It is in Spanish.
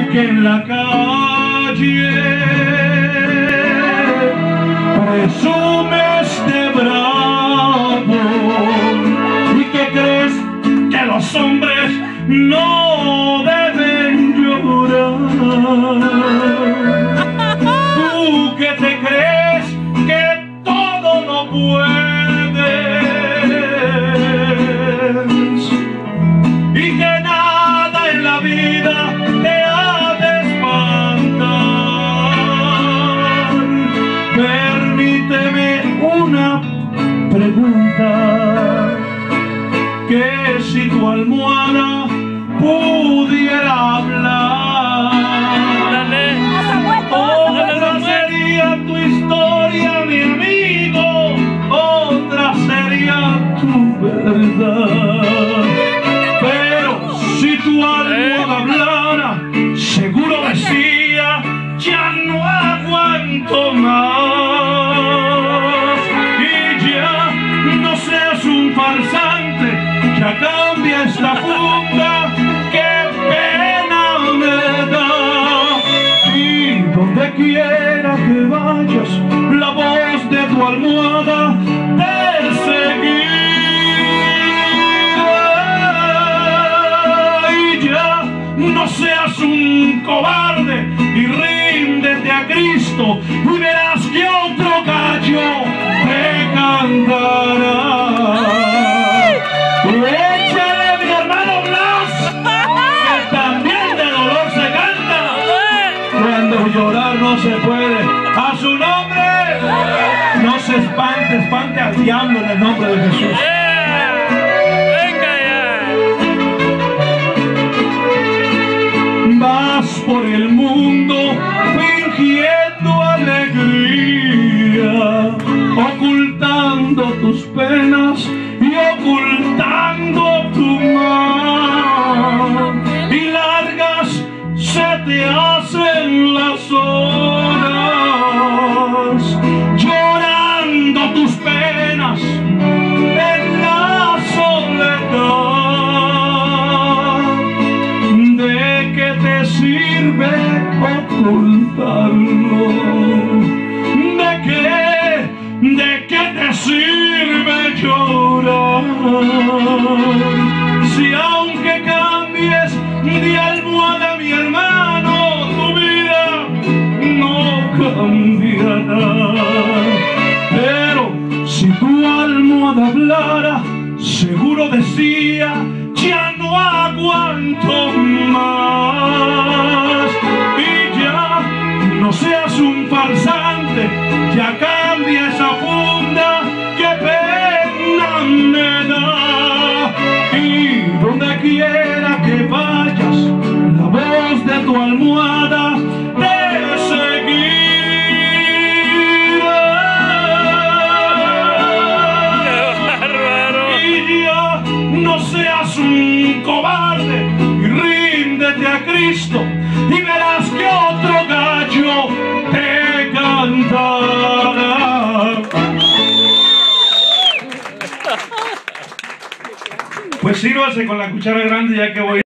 que en la calle presumes de bravo y que crees que los hombres no deben llorar. Tú que te crees que todo lo puedes y que nada en la vida te ha de espantar. Permíteme una pregunta, que si tu almohada pudiera hablar, otra sería tu historia, mi amigo, otra sería tu verdad. Pero si tu almohada hablara, seguro decía: ya no aguanto más. Y ya no seas un farsante, ya cambia esta funda, qué pena me da. Y donde quiera que vayas, la voz de tu almohada te seguirá. Y ya no seas un cobarde y ríndete a Cristo, y verás que otro gallo te cantará. Échale, mi hermano Blas, que también de dolor se canta. Cuando llorar no se puede, a su nombre no se espante, espante al diablo en el nombre de Jesús. Venga ya. Vas por el mundo fingiendo alegría, ocultando tus penas y ocultando tu mal, y largas se te hacen las horas, llorando tus penas en la soledad. ¿De qué te sirve ocultarlo? ¿De qué te sirve llorar? Si aunque cambies de almohada, mi hermano, tu vida no cambiará. Pero si tu almohada hablara, seguro decía: ya no aguanto más. Y ya no seas un farsante, ya cambia esa funda, qué pena me da. Y donde quiera que vayas, la voz de tu almohada te seguirá. Y ya no seas un cobarde y ríndete a Cristo, y verás que otro gallo te cantará. Pues sírvase con la cuchara grande, ya que voy.